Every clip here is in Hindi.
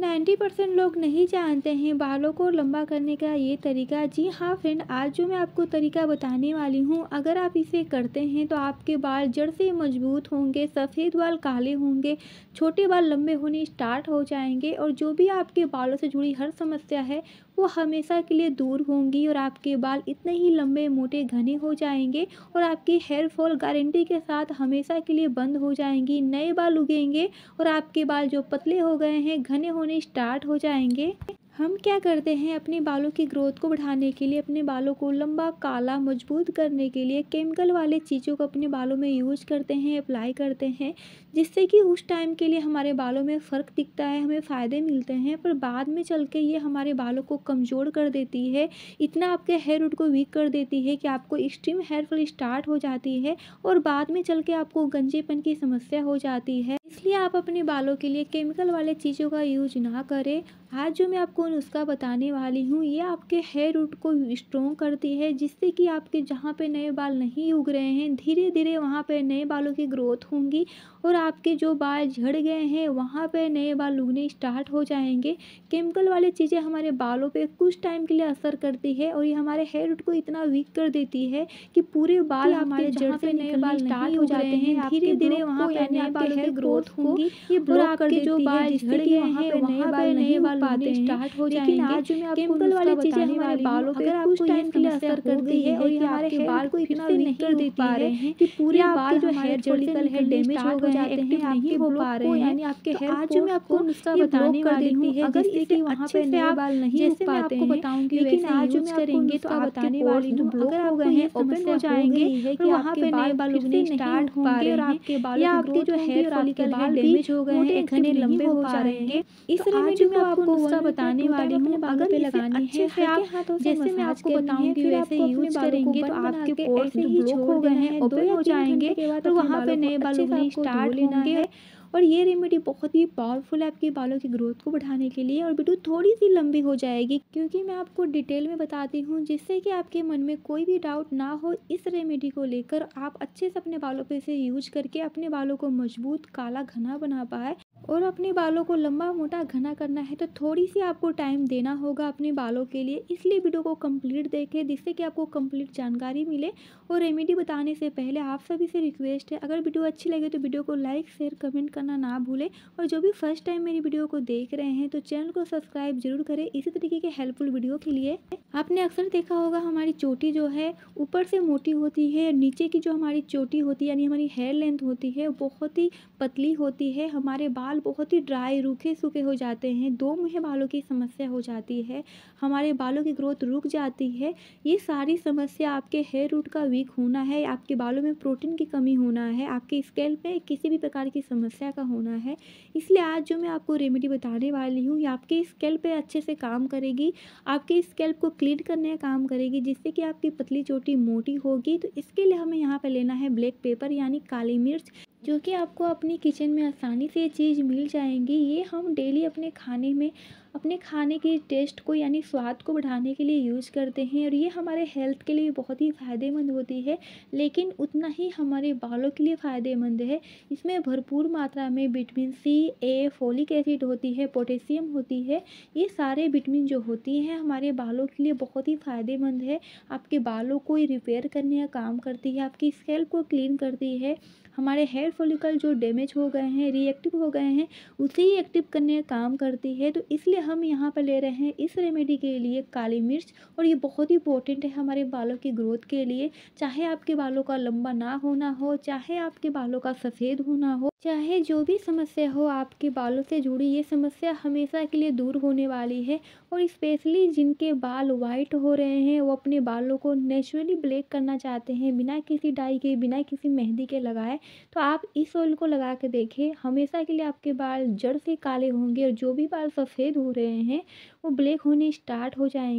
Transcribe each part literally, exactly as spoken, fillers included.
नाइन्टी परसेंट लोग नहीं जानते हैं बालों को लंबा करने का ये तरीका। जी हाँ फ्रेंड, आज जो मैं आपको तरीका बताने वाली हूँ, अगर आप इसे करते हैं तो आपके बाल जड़ से मजबूत होंगे, सफ़ेद बाल काले होंगे, छोटे बाल लंबे होने स्टार्ट हो जाएंगे और जो भी आपके बालों से जुड़ी हर समस्या है वो हमेशा के लिए दूर होंगी और आपके बाल इतने ही लंबे मोटे घने हो जाएंगे और आपकी हेयर फॉल गारंटी के साथ हमेशा के लिए बंद हो जाएंगी। नए बाल उगेंगे और आपके बाल जो पतले हो गए हैं घने होने स्टार्ट हो जाएंगे। हम क्या करते हैं अपने बालों की ग्रोथ को बढ़ाने के लिए, अपने बालों को लंबा काला मजबूत करने के लिए केमिकल वाले चीज़ों को अपने बालों में यूज करते हैं, अप्लाई करते हैं, जिससे कि उस टाइम के लिए हमारे बालों में फ़र्क दिखता है, हमें फ़ायदे मिलते हैं, पर बाद में चल के ये हमारे बालों को कमज़ोर कर देती है, इतना आपके हेयर रूट को वीक कर देती है कि आपको एक्सट्रीम हेयर फॉल स्टार्ट हो जाती है और बाद में चल के आपको गंजेपन की समस्या हो जाती है। इसलिए आप अपने बालों के लिए केमिकल वाले चीज़ों का यूज ना करें। आज जो मैं आपको नुस्खा बताने वाली हूँ ये आपके हेयर रूट को स्ट्रॉन्ग करती है, जिससे कि आपके जहाँ पे नए बाल नहीं उग रहे हैं धीरे धीरे वहाँ पे नए बालों की ग्रोथ होंगी और आपके जो बाल झड़ गए हैं वहाँ पे नए बाल उगने स्टार्ट हो जाएंगे। केमिकल वाली चीज़ें हमारे बालों पे कुछ टाइम के लिए असर करती है और ये हमारे हेयर रूट को इतना वीक कर देती है कि पूरे बाल हमारे जड़ से नए बाल स्टार्ट हो जाते हैं, धीरे धीरे वहाँ पे नए बालों की ग्रोथ होंगी ये ब्लॉक कर देती है, जिससे कि वहाँ पे नए बाल नए बाल पाते स्टार्ट हो जाएंगे। लेकिन आज मैं आपको केमिकल वाली चीजें हमारे बालों पे कुछ टाइम के लिए असर करती है और ये हमारे बाल को इतना वीक कर देती है कि पूरे बाल जो हेयर फॉलिकल है डैमेज हो गए हैं, एक्टिव नहीं हो पा रहे हैं, यानी आपके हेयर आज मैं आपको नुस्खा बताने वाली हूँ। अगर इसे वहाँ पे नए बाल नहीं उग पाते हैं, बताऊंगी लेकिन आज मैं करेंगे तो बताने वाली हूँ अगर हो गए हैं ओपन हो जाएंगे तो वहाँ पे नए बाल उगने स्टार्ट होंगे और आपके बालों या आपके जो हेयर फॉलिकल है डैमेज हो गए हैं, घने लंबे हो जाएंगे। इस रेमेडी में आपको नुस्खा बताने वाली हूँ, अगर पे लगानी है से आप हाथों से जैसे मैं आपको बताऊंगी वैसे यूज करेंगे तो आपके पोर्स जो ब्लॉक हो गए हैं ओपन हो जाएंगे तो वहाँ पे नए बाल उगने स्टार्ट होंगे। और ये रेमेडी बहुत ही पावरफुल है आपके बालों की ग्रोथ को बढ़ाने के लिए और वीडियो थोड़ी सी लंबी हो जाएगी क्योंकि मैं आपको डिटेल में बताती हूँ, जिससे कि आपके मन में कोई भी डाउट ना हो। इस रेमेडी को लेकर आप अच्छे से अपने बालों पे इसे यूज करके अपने बालों को मजबूत काला घना बना पाए। और अपने बालों को लंबा मोटा घना करना है तो थोड़ी सी आपको टाइम देना होगा अपने बालों के लिए, इसलिए वीडियो को कंप्लीट देखें जिससे कि आपको कंप्लीट जानकारी मिले। और रेमेडी बताने से पहले आप सभी से रिक्वेस्ट है, अगर वीडियो अच्छी लगे तो वीडियो को लाइक शेयर कमेंट करना ना भूलें और जो भी फर्स्ट टाइम मेरी वीडियो को देख रहे हैं तो चैनल को सब्सक्राइब जरूर करें इसी तरीके के हेल्पफुल वीडियो के लिए। आपने अक्सर देखा होगा हमारी चोटी जो है ऊपर से मोटी होती है, नीचे की जो हमारी चोटी होती है यानी हमारी हेयर लेंथ होती है बहुत ही पतली होती है, हमारे बाल बहुत ही ड्राई रूखे सूखे हो जाते हैं, दो मुँहे बालों की समस्या हो जाती है, हमारे बालों की ग्रोथ रुक जाती है। ये सारी समस्या आपके हेयर रूट का वीक होना है, आपके बालों में प्रोटीन की कमी होना है, आपके स्कैल्प में किसी भी प्रकार की समस्या का होना है। इसलिए आज जो मैं आपको रेमेडी बताने वाली हूँ ये आपके स्कैल्प पे अच्छे से काम करेगी, आपके स्कैल्प को क्लीन करने का काम करेगी, जिससे कि आपकी पतली चोटी मोटी होगी। तो इसके लिए हमें यहाँ पे लेना है ब्लैक पेपर यानी काली मिर्च, जो कि आपको अपनी किचन में आसानी से ये चीज़ मिल जाएंगी। ये हम डेली अपने खाने में अपने खाने की टेस्ट को यानी स्वाद को बढ़ाने के लिए यूज़ करते हैं और ये हमारे हेल्थ के लिए बहुत ही फ़ायदेमंद होती है, लेकिन उतना ही हमारे बालों के लिए फ़ायदेमंद है। इसमें भरपूर मात्रा में vitamin C, A, folic acid होती है, पोटेशियम होती है। ये सारे विटामिन जो होती हैं हमारे बालों के लिए बहुत ही फ़ायदेमंद है, आपके बालों को रिपेयर करने का काम करती है, आपकी स्कैल्प को क्लीन करती है, हमारे हेयर फॉलिकल जो डैमेज हो गए हैं रिएक्टिव हो गए हैं उसे ही एक्टिव करने का काम करती है। तो इसलिए हम यहाँ पर ले रहे हैं इस रेमेडी के लिए काली मिर्च और ये बहुत ही इंपॉर्टेंट है हमारे बालों की ग्रोथ के लिए। चाहे आपके बालों का लंबा ना होना हो, चाहे आपके बालों का सफ़ेद होना हो, चाहे जो भी समस्या हो आपके बालों से जुड़ी, ये समस्या हमेशा के लिए दूर होने वाली है। और स्पेशली जिनके बाल वाइट हो रहे हैं वो अपने बालों को नेचुरली ब्लैक करना चाहते हैं बिना किसी डाई के बिना किसी मेहंदी के लगाए, तो आप इस ऑयल को लगा के देखें, हमेशा के लिए आपके बाल जड़ से काले होंगे और जो भी बाल सफ़ेद हो रहे हैं वो ब्लैक होने स्टार्ट हो जाएंगे।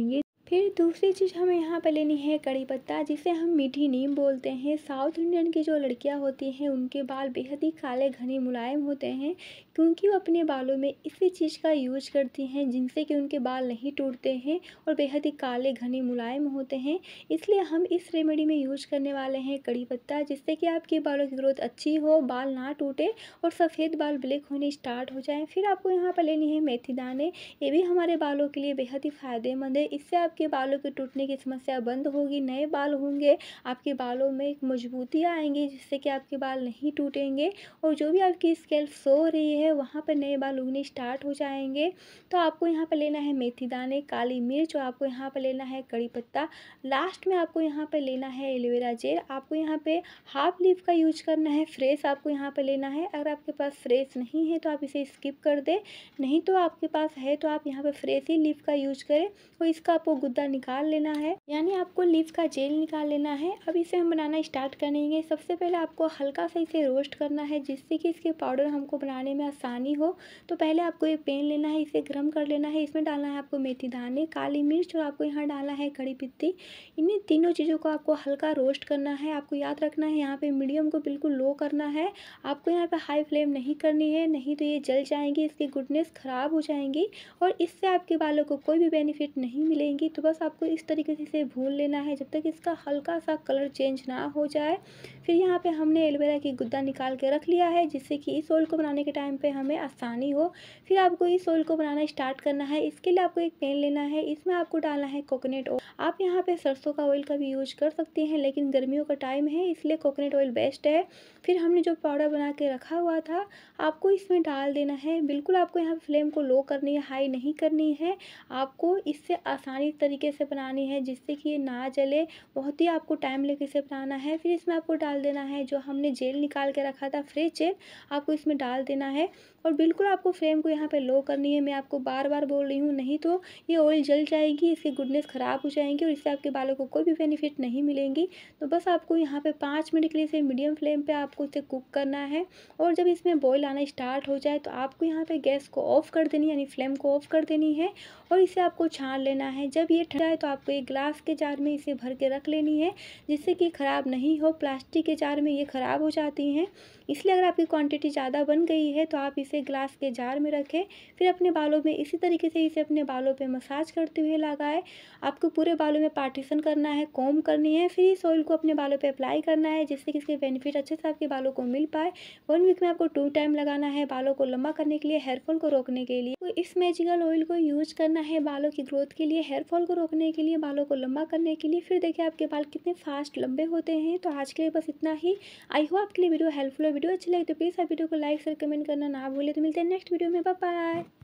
फिर दूसरी चीज़ हमें यहाँ पे लेनी है कड़ी पत्ता, जिसे हम मीठी नीम बोलते हैं। साउथ इंडियन की जो लड़कियाँ होती हैं उनके बाल बेहद ही काले घने मुलायम होते हैं, क्योंकि वो अपने बालों में इसी चीज़ का यूज करती हैं, जिनसे कि उनके बाल नहीं टूटते हैं और बेहद ही काले घने मुलायम होते हैं। इसलिए हम इस रेमेडी में यूज करने वाले हैं कड़ी पत्ता, जिससे कि आपके बालों की ग्रोथ अच्छी हो, बाल ना टूटे और सफ़ेद बाल ब्लैक होने स्टार्ट हो जाएँ। फिर आपको यहाँ पर लेनी है मेथी दाने। ये भी हमारे बालों के लिए बेहद ही फ़ायदेमंद है। इससे आपके बालों के टूटने की समस्या बंद होगी, नए बाल होंगे, आपके बालों में एक मजबूती आएंगी, जिससे कि आपके बाल नहीं टूटेंगे और जो भी आपकी स्कैल्प सो रही है वहाँ पर नए बाल उगने स्टार्ट हो जाएंगे। तो आपको यहाँ पर लेना है मेथी दाने, काली मिर्च और आपको यहाँ पर लेना है कड़ी पत्ता। लास्ट में आपको यहाँ पर लेना है एलोवेरा जेल। आपको यहाँ पे हाफ लीफ का यूज करना है, फ्रेश आपको यहाँ पर लेना है। अगर आपके पास फ्रेश नहीं है तो आप इसे स्किप कर दें, नहीं तो आपके पास है तो आप यहाँ पर फ्रेश ही लीफ का यूज करें। तो इसका आपको गुद्दा निकाल लेना है, यानी आपको लीफ का जेल निकाल लेना है। अब इसे हम बनाना स्टार्ट करेंगे। सबसे पहले आपको हल्का सा इसे रोस्ट करना है, जिससे कि इसके पाउडर हमको बनाने में आसानी हो। तो पहले आपको एक पैन लेना है, इसे गर्म कर लेना है। इसमें डालना है आपको मेथी दाने, काली मिर्च और आपको यहाँ डालना है कड़ी पत्ती। इन्हीं तीनों चीज़ों को आपको हल्का रोस्ट करना है। आपको याद रखना है यहाँ पे मीडियम को बिल्कुल लो करना है, आपको यहाँ पे हाई फ्लेम नहीं करनी है, नहीं तो ये जल जाएंगी, इसकी गुडनेस ख़राब हो जाएंगी और इससे आपके बालों को कोई भी बेनिफिट नहीं मिलेंगी। तो बस आपको इस तरीके से इसे भून लेना है जब तक इसका हल्का सा कलर चेंज ना हो जाए। फिर यहाँ पे हमने एलोवेरा की गुद्दा निकाल के रख लिया है, जिससे कि इस ऑयल को बनाने के टाइम पे हमें आसानी हो। फिर आपको इस ऑयल को बनाना स्टार्ट करना है। इसके लिए आपको एक पैन लेना है, इसमें आपको डालना है कोकोनट ऑयल। आप यहाँ पे सरसों का ऑयल का भी यूज कर सकते हैं, लेकिन गर्मियों का टाइम है इसलिए कोकोनट ऑयल बेस्ट है। फिर हमने जो पाउडर बना के रखा हुआ था आपको इसमें डाल देना है। बिल्कुल आपको यहाँ फ्लेम को लो करनी है, हाई नहीं करनी है। आपको इससे आसानी तरीके से बनानी है, जिससे कि ये ना जले, बहुत ही आपको टाइम लेके इसे बनाना है। फिर इसमें आपको डाल देना है जो हमने जेल निकाल के रखा था, फ्रेश जेल, आपको इसमें डाल देना है और बिल्कुल आपको फ्लेम को यहाँ पे लो करनी है। मैं आपको बार बार बोल रही हूँ, नहीं तो ये ऑयल जल जाएगी, इसकी गुडनेस ख़राब हो जाएंगी और इससे आपके बालों को कोई भी बेनिफिट नहीं मिलेंगी। तो बस आपको यहाँ पे पाँच मिनट के लिए इसे मीडियम फ्लेम पे आपको इसे कुक करना है और जब इसमें बॉईल आना स्टार्ट हो जाए तो आपको यहाँ पे गैस को ऑफ कर देनी है, यानी फ्लेम को ऑफ कर देनी है और इसे आपको छान लेना है। जब ये ठंडा है तो आपको एक ग्लास के जार में इसे भर के रख लेनी है, जिससे कि ख़राब नहीं हो। प्लास्टिक के जार में ये ख़राब हो जाती हैं, इसलिए अगर आपकी क्वांटिटी ज़्यादा बन गई है तो आप इसे ग्लास के जार में रखें। फिर अपने बालों में इसी तरीके से इसे अपने बालों पे मसाज करते हुए लगाएं। आपको पूरे बालों में पार्टीशन करना है, कॉम्ब करनी है, फिर इस ऑयल को अपने बालों पे अप्लाई करना है, जिससे कि इसके बेनिफिट अच्छे से आपके बालों को मिल पाए। वन वीक में आपको टू टाइम लगाना है बालों को लंबा करने के लिए, हेयर फॉल को रोकने के लिए। तो इस मैजिकल ऑयल को यूज करना है बालों की ग्रोथ के लिए, हेयर फॉल को रोकने के लिए, बालों को लंबा करने के लिए। फिर देखिए आपके बाल कितने फास्ट लंबे होते हैं। तो आज के लिए बस इतना ही। आई होप आपके लिए वीडियो हेल्पफुल है। वीडियो अच्छी लगे तो प्लीज़ आप वीडियो को लाइक शेयर कमेंट करना ना भूलें। तो मिलते हैं नेक्स्ट वीडियो में, बाय बाय।